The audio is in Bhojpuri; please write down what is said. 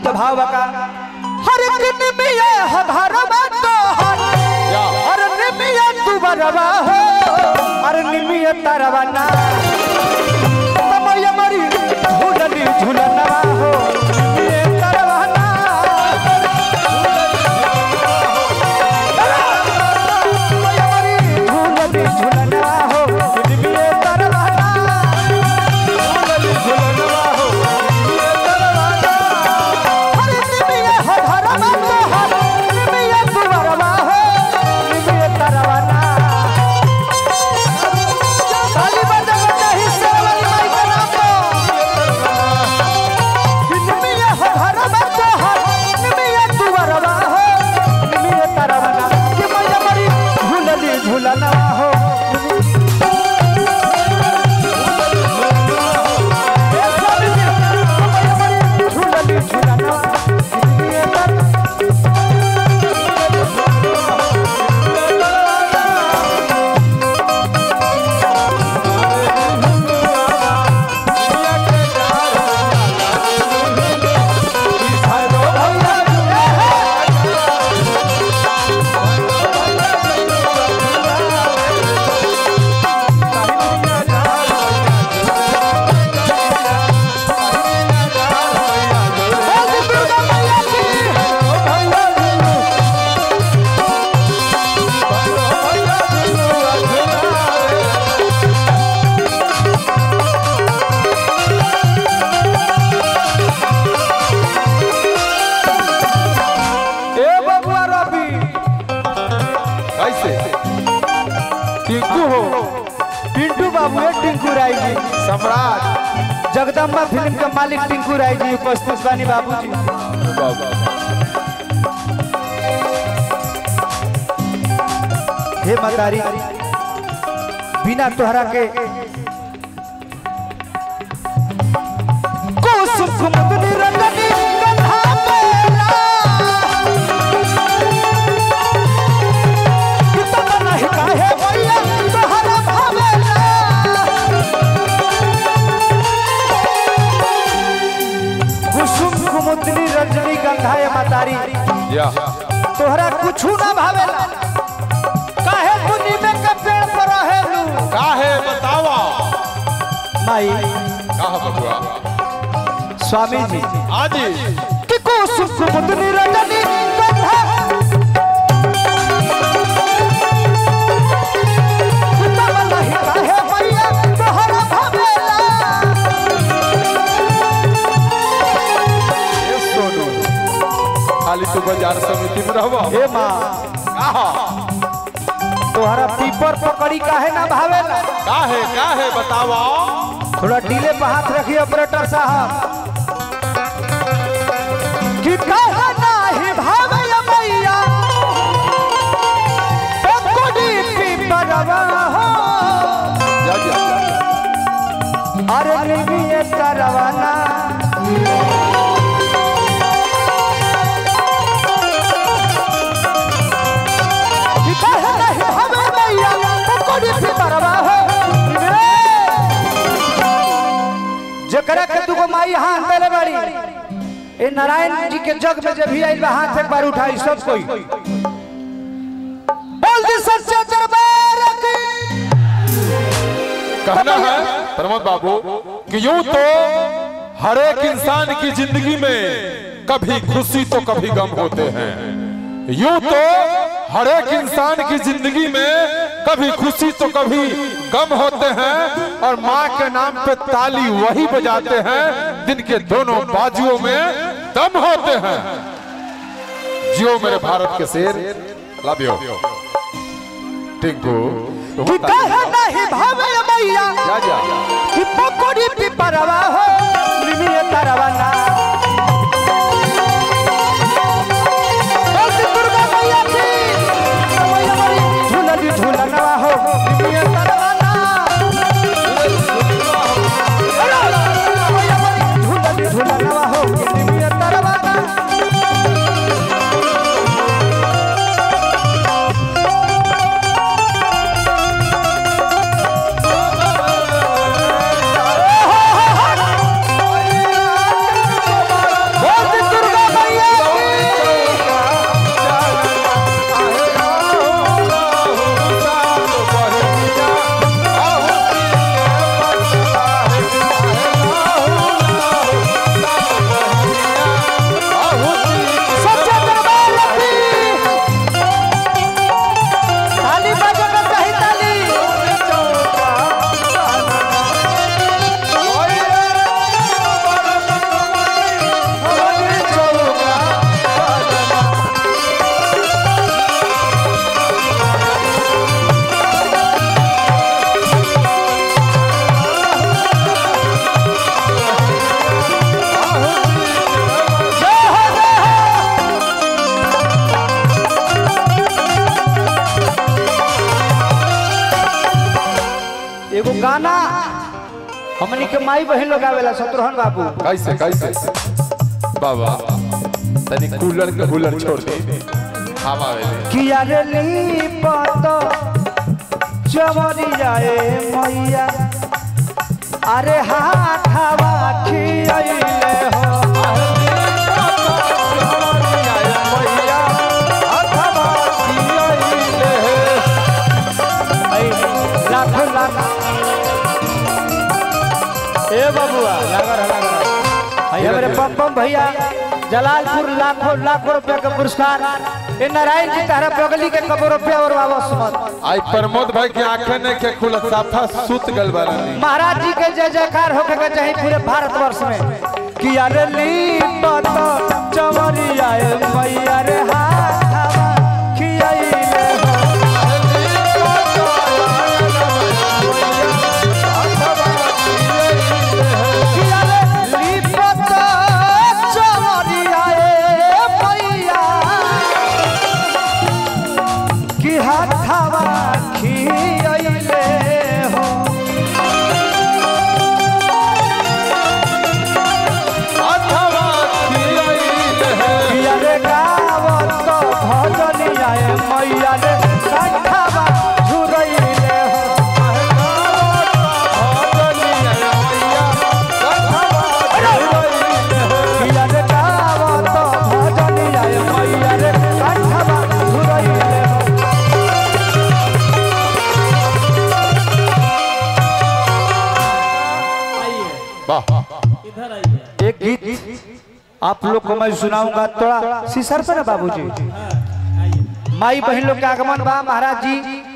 के भाव का हर दिन मिया हरवा तो हर निमिया तू बरवा हो हर निमिया तरवा ना समय मरी झूलनी झूलनवा हो ये तरवा ना समय मरी झूलनी झूलनवा हो निमिया तरवा ना झूलनी झूलनवा हो ये तरवा ना हर निमिया हरवा तो हर निमिया तू बरवा हो निमिया तरवा ना झूलना हो झूलनी झूलना टिंकू राय जी सम्राट जगदम्बा फिल्म के मालिक टिंकू राय जी उपस्थित बानी बाबूजी हे मतारी बिना तोहरा के रंजनी गंधाय मातारी तोहरा कुछ ना भावेला काहे तू नीमे के पेड़ पर रहेलू काहे बतावा माई कहा बबुआ स्वामी जी आजी कि कुसुम कुमुदनी रंजनी गंधा खाली तू बाजार समिति में रहबा हे मां कहा तोहरा पीपर पकड़ी काहे ना भावेला काहे बतावा थोड़ा डीले पे हाथ रखिए ऑपरेटर साहब कि काहे नाही भावे मैया पकड़ी पीपरवा हो अरे निमिये करवाना जकरा के दुगो माई हाथ देले बड़ी ए नारायण जी के जग में जब भी आइल बा हाथ एक बार उठाई सब कोई बोल दे सच्चा दरबार की कहना है प्रमोद बाबू कि यूं तो हर एक इंसान की जिंदगी में कभी खुशी तो कभी गम होते हैं यूं तो हर एक इंसान की जिंदगी में कभी खुशी तो कभी गम होते हैं और माँ के नाम पे ताली वही बजाते हैं जिनके दोनों बाजुओं में दम होते हैं। जियो मेरे भारत के शेर, लव यू टिंकू। कि कहे नहीं भावे मैया कि पकोड़ी पिपरवा हो निमिये तरवा ना दुर्गा मैया की मैया मरी झूलनी झूलनवा हो निमिये तरवा ना मैया मरी झूलनी झूलनवा हो निमिये तरवा ना हमनी के माई बहन लोग आवेला शत्रुघ्न बाबू। कैसे कैसे बाबा तनी कूलर के कूलर छोड़ दे हम आवेले किया रे लीपत चमरी जाए मैया अरे हाथवा खियले हो लाखों लाख ए बबुआ लगर हमारे पम्पम भैया जलालपुर लाखों रुपया का पुरस्कार ये नारायण जी तारा बगली के कबो रुपया और वापस मत आई प्रमोद भाई के आंखें ने के खुला साफा सूत गल बारानी महाराज जी के जय जयकार होके के चाहिए पूरे भारतवर्ष में कि अरे लीपत चमरिया मैया रे हाथवा खियले हो मैया रे कंठवा झुरैले हो मैया रे गावत भजनिया मैया रे कंठवा झुरैले हो। वाह इधर आइए। एक गीत आप लोग को मैं सुनाऊंगा थोड़ा शीशर पे ना बाबूजी। माई बहन लोग के आगमन बा महाराज जी